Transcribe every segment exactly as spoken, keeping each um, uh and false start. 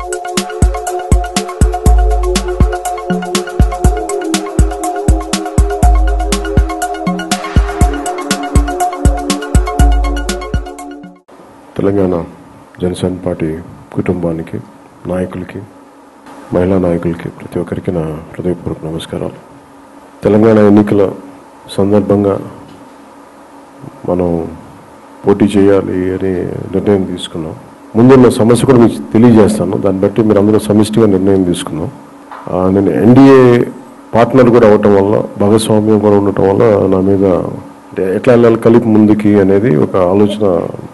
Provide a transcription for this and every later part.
Telangana Janasena party కుటుంబానికి నాయకులకి మహిళా నాయకులకి ప్రతి ఒక్కరికి నా హృదయపూర్వక నమస్కారాలు. తెలంగాణ ఎన్నికల సందర్భంగా మనం పోటీ చేయాలి అని నిర్ణయం తీసుకున్నాం. ముందున్న సమస్య కూడా మీకు తెలియజేస్తాను. దాన్ని బట్టి మీరు అందరూ సమిష్టిగా నిర్ణయం తీసుకున్నాం. నేను ఎన్డీఏ పార్ట్నర్ కూడా అవ్వటం వల్ల, భాగస్వామ్యం కూడా ఉండటం వల్ల నా మీద ఎట్లా వెళ్ళాలి కలిపి ముందుకి అనేది ఒక ఆలోచన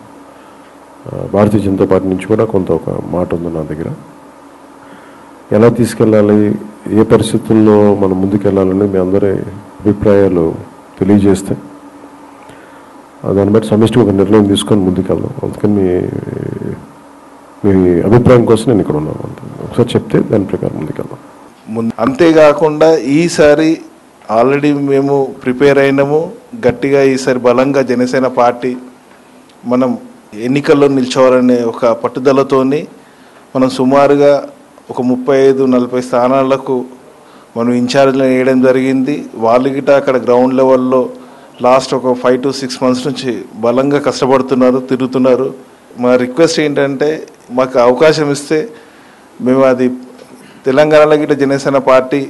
భారతీయ జనతా పార్టీ నుంచి కూడా కొంత ఒక మాట ఉంది నా దగ్గర. ఎలా తీసుకెళ్ళాలి, ఏ పరిస్థితుల్లో మనం ముందుకెళ్ళాలని మీ అందరి అభిప్రాయాలు తెలియజేస్తే దాన్ని బట్టి సమిష్టిగా ఒక నిర్ణయం తీసుకొని ముందుకెళ్దాం. అందుకని మీ మీ అభిప్రాయం కోసం నేను ఇక్కడ ఉన్నాను. ఒకసారి చెప్తే దాని ప్రకారం ముందుకెళ్దాం. అంతేకాకుండా ఈసారి ఆల్రెడీ మేము ప్రిపేర్ అయినాము. గట్టిగా ఈసారి బలంగా జనసేన పార్టీ మనం ఎన్నికల్లో నిల్చోవాలనే ఒక పట్టుదలతోని మనం సుమారుగా ఒక ముప్పై ఐదు నలభై స్థానాలకు మనం ఇన్ఛార్జ్లు వేయడం జరిగింది. వాళ్ళు గిట అక్కడ గ్రౌండ్ లెవెల్లో లాస్ట్ ఒక ఫైవ్ టు సిక్స్ మంత్స్ నుంచి బలంగా కష్టపడుతున్నారు, తిరుగుతున్నారు. మా రిక్వెస్ట్ ఏంటంటే మాకు అవకాశం ఇస్తే మేము అది తెలంగాణలో గిట జనసేన పార్టీ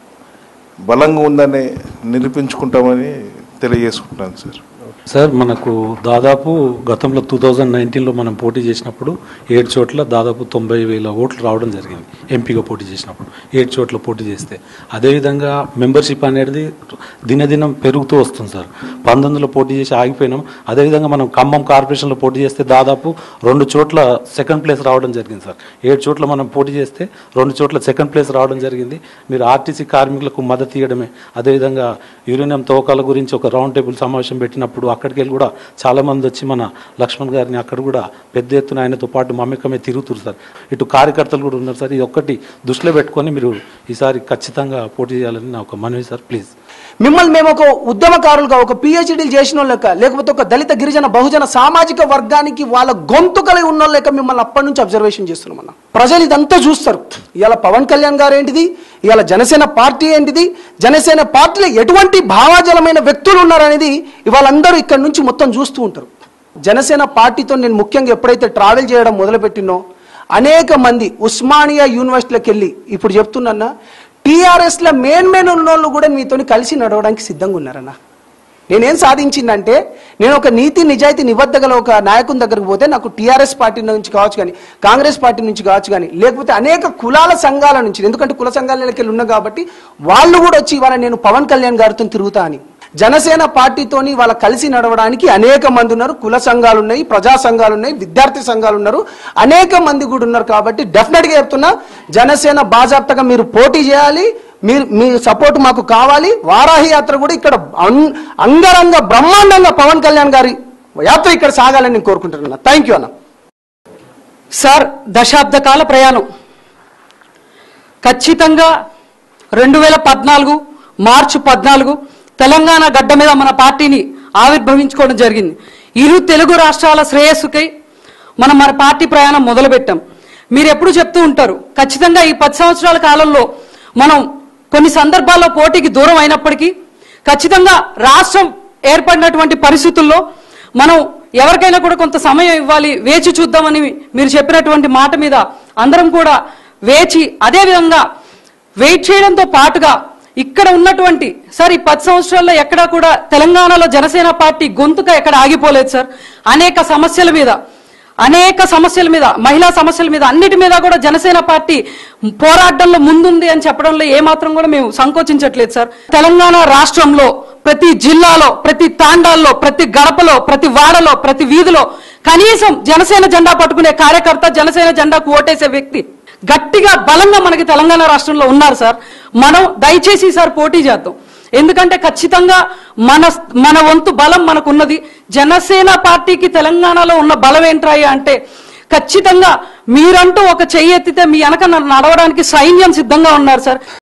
బలంగా ఉందని నిరూపించుకుంటామని తెలియజేసుకుంటాను సార్. సార్ మనకు దాదాపు గతంలో టూ థౌజండ్ నైన్టీన్లో మనం పోటీ చేసినప్పుడు ఏడు చోట్ల దాదాపు తొంభై వేల ఓట్లు రావడం జరిగింది. ఎంపీగా పోటీ చేసినప్పుడు ఏడు చోట్ల పోటీ చేస్తే అదేవిధంగా మెంబర్షిప్ అనేది దినదినం పెరుగుతూ వస్తుంది సార్. పంతొమ్మిదిలో పోటీ చేసి ఆగిపోయినాం. అదేవిధంగా మనం ఖమ్మం కార్పొరేషన్లో పోటీ చేస్తే దాదాపు రెండు చోట్ల సెకండ్ ప్లేస్ రావడం జరిగింది సార్. ఏడు చోట్ల మనం పోటీ చేస్తే రెండు చోట్ల సెకండ్ ప్లేస్ రావడం జరిగింది. మీరు ఆర్టీసీ కార్మికులకు మద్దతు ఇవ్వడమే, అదేవిధంగా యురేనియం తవ్వకాల గురించి ఒక రౌండ్ టేబుల్ సమావేశం పెట్టినప్పుడు అక్కడికి వెళ్ళి కూడా చాలామంది వచ్చి మన లక్ష్మణ్ గారిని అక్కడ కూడా పెద్ద ఎత్తున ఆయనతో పాటు మమ్మకమే తిరుగుతున్నారు సార్. ఇటు కార్యకర్తలు కూడా ఉన్నారు సార్. ఇది ఒక్కటి దృష్టిలో పెట్టుకొని మీరు ఈసారి ఖచ్చితంగా పోటీ చేయాలని నా ఒక మనవి సార్. ప్లీజ్ మిమ్మల్ని మేము ఒక ఉద్యమకారులుగా, ఒక పిహెచ్డీలు చేసిన వాళ్ళక, లేకపోతే ఒక దళిత గిరిజన బహుజన సామాజిక వర్గానికి వాళ్ళ గొంతు కలిగి ఉన్న వాళ్ళక మిమ్మల్ని అప్పటి నుంచి అబ్జర్వేషన్ చేస్తున్నామన్న. ప్రజలు ఇదంతా చూస్తారు. ఇవాళ పవన్ కళ్యాణ్ గారు ఏంటిది, ఇవాళ జనసేన పార్టీ ఏంటిది, జనసేన పార్టీలో ఎటువంటి భావాజలమైన వ్యక్తులు ఉన్నారనేది ఇవాళ అందరూ ఇక్కడ నుంచి మొత్తం చూస్తూ ఉంటారు. జనసేన పార్టీతో నేను ముఖ్యంగా ఎప్పుడైతే ట్రావెల్ చేయడం మొదలుపెట్టినో అనేక మంది ఉస్మానియా యూనివర్సిటీలోకి వెళ్ళి ఇప్పుడు చెప్తున్నా టీఆర్ఎస్లో మెయిన్ మెయిన్ ఉన్న వాళ్ళు కూడా మీతో కలిసి నడవడానికి సిద్ధంగా ఉన్నారన్న. నేనేం సాధించిందంటే, నేను ఒక నీతి నిజాయితీ నిబద్ధగల ఒక నాయకుని దగ్గరకు పోతే నాకు టీఆర్ఎస్ పార్టీ నుంచి కావచ్చు కానీ, కాంగ్రెస్ పార్టీ నుంచి కావచ్చు కానీ, లేకపోతే అనేక కులాల సంఘాల నుంచి, ఎందుకంటే కుల సంఘాలకి వెళ్ళి ఉన్నా కాబట్టి వాళ్ళు కూడా వచ్చి ఇవాళ నేను పవన్ కళ్యాణ్ గారితో తిరుగుతా అని. జనసేన పార్టీతోని వాళ్ళ కలిసి నడవడానికి అనేక మంది ఉన్నారు. కుల సంఘాలు ఉన్నాయి, ప్రజా సంఘాలు ఉన్నాయి, విద్యార్థి సంఘాలు ఉన్నారు, అనేక మంది కూడా ఉన్నారు. కాబట్టి డెఫినెట్గా చెప్తున్నా, జనసేన బాజాప్తగా మీరు పోటీ చేయాలి. మీరు మీ సపోర్ట్ మాకు కావాలి. వారాహి యాత్ర కూడా ఇక్కడ అంగరంగ బ్రహ్మాండంగా పవన్ కళ్యాణ్ గారి యాత్ర ఇక్కడ సాగాలని నేను కోరుకుంటున్నా. థ్యాంక్ యూ అన్న. సార్, దశాబ్ద కాల ప్రయాణం ఖచ్చితంగా రెండు వేల పద్నాలుగు మార్చి పద్నాలుగు తెలంగాణ గడ్డ మీద మన పార్టీని ఆవిర్భవించుకోవడం జరిగింది. ఇరు తెలుగు రాష్ట్రాల శ్రేయస్సుకై మనం మన పార్టీ ప్రయాణం మొదలుపెట్టాం. మీరు ఎప్పుడు చెప్తూ ఉంటారు, ఖచ్చితంగా ఈ పది సంవత్సరాల కాలంలో మనం కొన్ని సందర్భాల్లో పోటీకి దూరం అయినప్పటికీ ఖచ్చితంగా రాష్ట్రం ఏర్పడినటువంటి పరిస్థితుల్లో మనం ఎవరికైనా కూడా కొంత సమయం ఇవ్వాలి, వేచి చూద్దామని మీరు చెప్పినటువంటి మాట మీద అందరం కూడా వేచి, అదేవిధంగా వెయిట్ చేయడంతో పాటుగా ఇక్కడ ఉన్నటువంటి సార్ ఈ పది సంవత్సరాల్లో ఎక్కడా కూడా తెలంగాణలో జనసేన పార్టీ గొంతుగా ఎక్కడ ఆగిపోలేదు సార్. అనేక సమస్యల మీద అనేక సమస్యల మీద మహిళా సమస్యల మీద అన్నిటి మీద కూడా జనసేన పార్టీ పోరాటంలో ముందుంది అని చెప్పడంలో ఏమాత్రం కూడా మేము సంకోచించట్లేదు సార్. తెలంగాణ రాష్ట్రంలో ప్రతి జిల్లాలో, ప్రతి తాండాల్లో, ప్రతి గడపలో, ప్రతి వాడలో, ప్రతి వీధిలో కనీసం జనసేన జెండా పట్టుకునే కార్యకర్త, జనసేన జెండాకు ఓటేసే వ్యక్తి గట్టిగా బలంగా మనకి తెలంగాణ రాష్ట్రంలో ఉన్నారు సార్. మనం దయచేసి సార్ పోటీ చేద్దాం. ఎందుకంటే ఖచ్చితంగా మన మన వంతు బలం మనకున్నది. జనసేన పార్టీకి తెలంగాణలో ఉన్న బలం ఏంట్రాయి అంటే ఖచ్చితంగా మీరంటూ ఒక చెయ్యి ఎత్తితే మీ వెనక నడవడానికి సైన్యం సిద్ధంగా ఉన్నారు సార్.